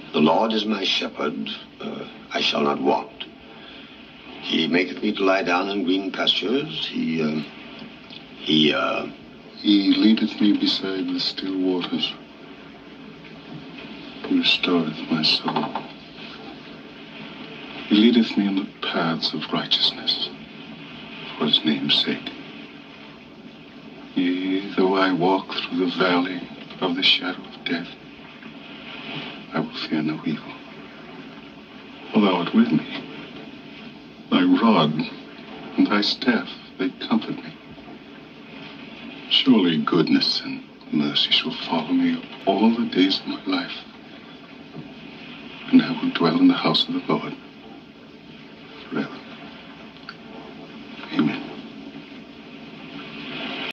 The Lord is my shepherd, I shall not want. He maketh me to lie down in green pastures. He leadeth me beside the still waters. He restoreth my soul. He leadeth me in the paths of righteousness for his name's sake. Yea, though I walk through the valley of the shadow of death, I will fear no evil. For thou art with me. Thy rod and thy staff, they comfort me. Surely goodness and mercy shall follow me all the days of my life, and I will dwell in the house of the Lord